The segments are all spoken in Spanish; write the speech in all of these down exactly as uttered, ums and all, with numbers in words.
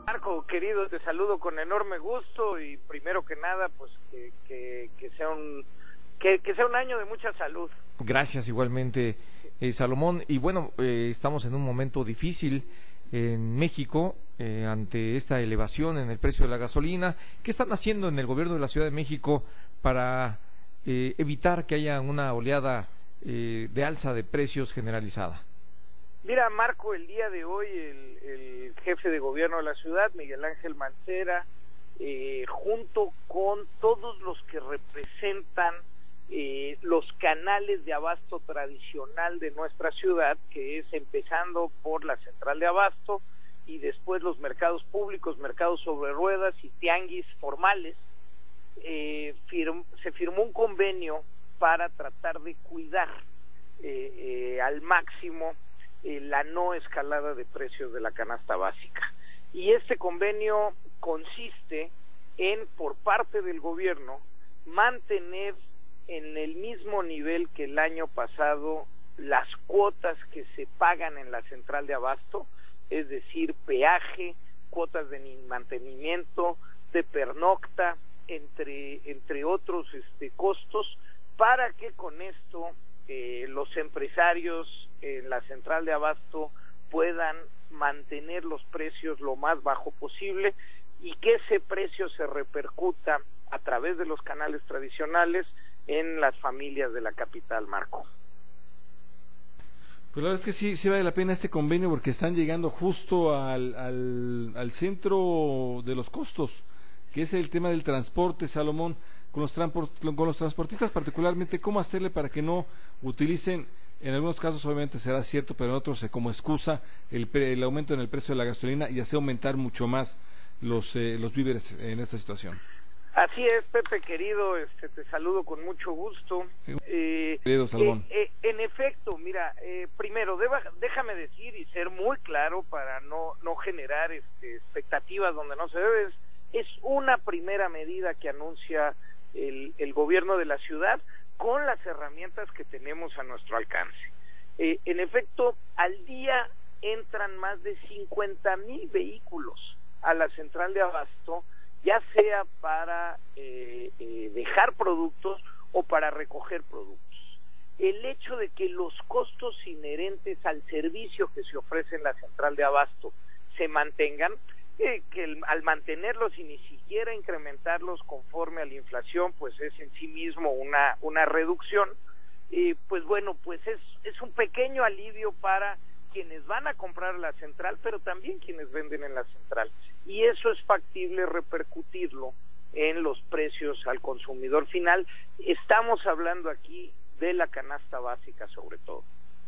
Marco, querido, te saludo con enorme gusto y primero que nada, pues que, que, que sea un que, que sea un año de mucha salud. Gracias igualmente, eh, Salomón. Y bueno, eh, estamos en un momento difícil en México eh, ante esta elevación en el precio de la gasolina. ¿Qué están haciendo en el gobierno de la Ciudad de México para eh, evitar que haya una oleada eh, de alza de precios generalizada? Mira, Marco, el día de hoy el, el jefe de gobierno de la ciudad, Miguel Ángel Mancera, eh, junto con todos los que representan eh, los canales de abasto tradicional de nuestra ciudad, que es empezando por la central de abasto y después los mercados públicos, mercados sobre ruedas y tianguis formales, eh, firm, se firmó un convenio para tratar de cuidar eh, eh, al máximo Eh, la no escalada de precios de la canasta básica. Y este convenio consiste en, por parte del gobierno, mantener en el mismo nivel que el año pasado las cuotas que se pagan en la central de abasto, es decir, peaje, cuotas de mantenimiento, de pernocta, entre, entre otros este, costos, para que con esto eh, los empresarios en la central de abasto puedan mantener los precios lo más bajo posible y que ese precio se repercuta a través de los canales tradicionales en las familias de la capital, Marco. Pues la verdad es que sí, sí vale la pena este convenio porque están llegando justo al, al, al centro de los costos, que es el tema del transporte, Salomón, con los, con los transportistas particularmente, ¿cómo hacerle para que no utilicen? En algunos casos obviamente será cierto, pero en otros eh, como excusa el, el aumento en el precio de la gasolina y hace aumentar mucho más los eh, los víveres en esta situación. Así es, Pepe, querido, este, te saludo con mucho gusto. Eh, querido Salomón. Eh, eh, en efecto, mira, eh, primero, deba, déjame decir y ser muy claro para no, no generar este, expectativas donde no se debe, es, es una primera medida que anuncia el, el gobierno de la ciudad, con las herramientas que tenemos a nuestro alcance. Eh, en efecto, al día entran más de cincuenta mil vehículos a la central de abasto, ya sea para eh, eh, dejar productos o para recoger productos. El hecho de que los costos inherentes al servicio que se ofrece en la central de abasto se mantengan, eh, que el, al mantenerlos y ni siquiera incrementarlos conforme a la inflación, pues es en sí mismo una una reducción, eh, pues bueno, pues es, es un pequeño alivio para quienes van a comprar la central, pero también quienes venden en la central, y eso es factible repercutirlo en los precios al consumidor final. Estamos hablando aquí de la canasta básica sobre todo.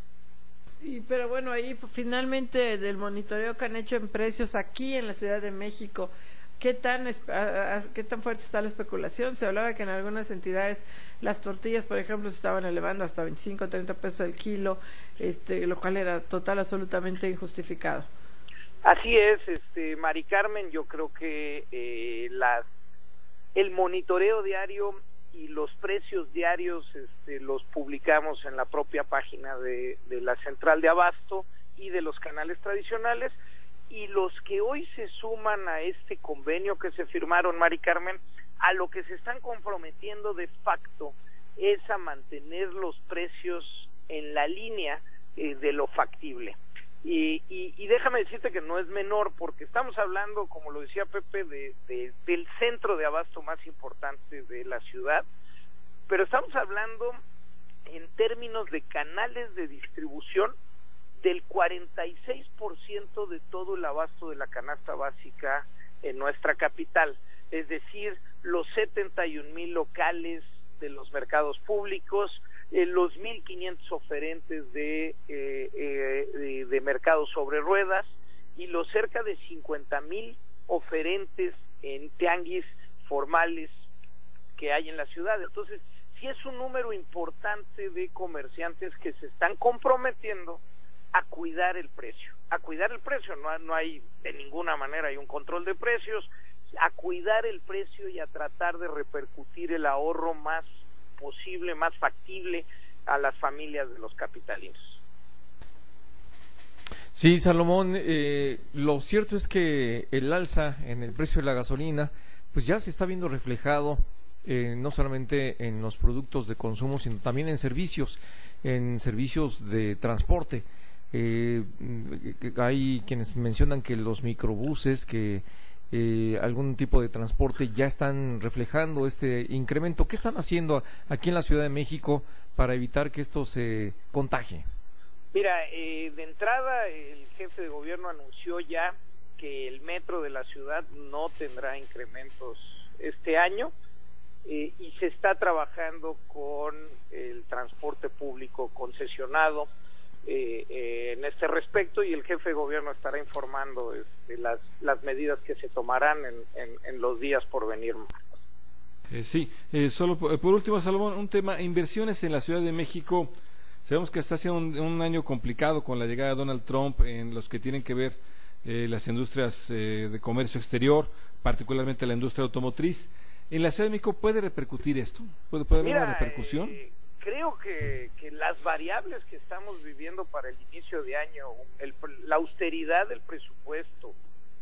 Y, pero bueno, ahí finalmente del monitoreo que han hecho en precios aquí en la Ciudad de México, ¿qué tan, qué tan fuerte está la especulación? Se hablaba que en algunas entidades las tortillas, por ejemplo, se estaban elevando hasta veinticinco o treinta pesos el kilo, este, lo cual era total, absolutamente injustificado. Así es, este, Mari Carmen, yo creo que eh, las, el monitoreo diario y los precios diarios este, los publicamos en la propia página de, de la central de abasto y de los canales tradicionales, y los que hoy se suman a este convenio que se firmaron, Mari Carmen, a lo que se están comprometiendo de facto es a mantener los precios en la línea eh, de lo factible. Y, y, y déjame decirte que no es menor, porque estamos hablando, como lo decía Pepe, de, de, del centro de abasto más importante de la ciudad, pero estamos hablando en términos de canales de distribución del cuarenta y seis por ciento de todo el abasto de la canasta básica en nuestra capital, es decir, los setenta y un mil locales de los mercados públicos, eh, los mil quinientos oferentes de, eh, eh, de, de mercados sobre ruedas y los cerca de cincuenta mil oferentes en tianguis formales que hay en la ciudad. Entonces, sí es un número importante de comerciantes que se están comprometiendo a cuidar el precio, a cuidar el precio, no, no hay de ninguna manera hay un control de precios, a cuidar el precio y a tratar de repercutir el ahorro más posible, más factible a las familias de los capitalinos. Sí, Salomón, eh, lo cierto es que el alza en el precio de la gasolina, pues ya se está viendo reflejado eh, no solamente en los productos de consumo, sino también en servicios, en servicios de transporte. Eh, hay quienes mencionan que los microbuses, que eh, algún tipo de transporte ya están reflejando este incremento. ¿Qué están haciendo aquí en la Ciudad de México para evitar que esto se contagie? Mira, eh, de entrada el jefe de gobierno anunció ya que el metro de la ciudad no tendrá incrementos este año eh, y se está trabajando con el transporte público concesionado eh, eh, en este respecto, y el jefe de gobierno estará informando este, las, las medidas que se tomarán en, en, en los días por venir. Eh, sí, eh, solo por, por último, Salomón, un tema, inversiones en la Ciudad de México. Sabemos que está siendo un, un año complicado con la llegada de Donald Trump en los que tienen que ver eh, las industrias eh, de comercio exterior, particularmente la industria automotriz. ¿En la Ciudad de México puede repercutir esto? ¿Puede, puede haber una repercusión? Eh, creo que, que las variables que estamos viviendo para el inicio de año, el, la austeridad del presupuesto,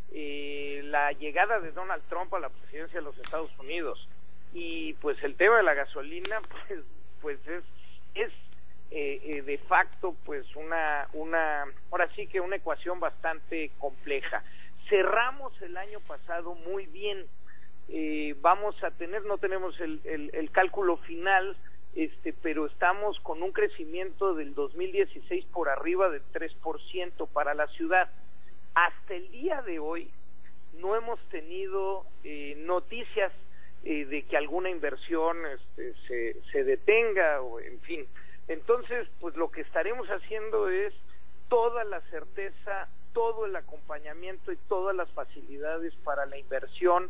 eh, la llegada de Donald Trump a la presidencia de los Estados Unidos y pues el tema de la gasolina, pues, pues es... es Eh, eh, de facto pues una una ahora sí que una ecuación bastante compleja. Cerramos el año pasado muy bien, eh, vamos a tener, no tenemos el, el, el cálculo final, este pero estamos con un crecimiento del dos mil dieciséis por arriba del tres por ciento para la ciudad. Hasta el día de hoy no hemos tenido eh, noticias eh, de que alguna inversión este, se, se detenga o en fin. Entonces, pues lo que estaremos haciendo es toda la certeza, todo el acompañamiento y todas las facilidades para la inversión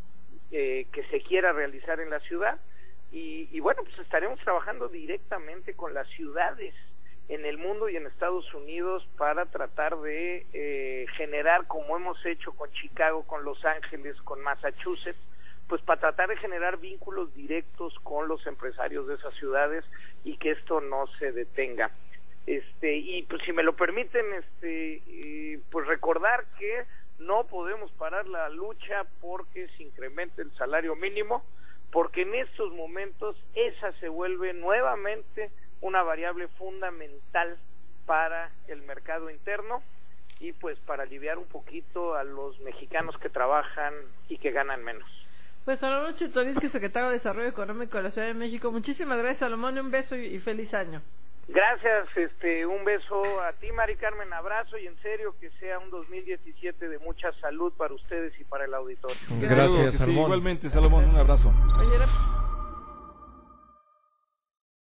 eh, que se quiera realizar en la ciudad. Y, y bueno, pues estaremos trabajando directamente con las ciudades en el mundo y en Estados Unidos para tratar de eh, generar, como hemos hecho con Chicago, con Los Ángeles, con Massachusetts, pues para tratar de generar vínculos directos con los empresarios de esas ciudades y que esto no se detenga. Este y pues si me lo permiten, este eh, pues recordar que no podemos parar la lucha porque se incremente el salario mínimo, porque en estos momentos esa se vuelve nuevamente una variable fundamental para el mercado interno y pues para aliviar un poquito a los mexicanos que trabajan y que ganan menos. Pues Salomón Chertorivsky, secretario de Desarrollo Económico de la Ciudad de México. Muchísimas gracias, Salomón, un beso y, y feliz año. Gracias, este, un beso a ti, Mari Carmen, abrazo, y en serio que sea un dos mil diecisiete de mucha salud para ustedes y para el auditorio. Gracias, Salomón. Sí, igualmente, Salomón, un abrazo. Oye,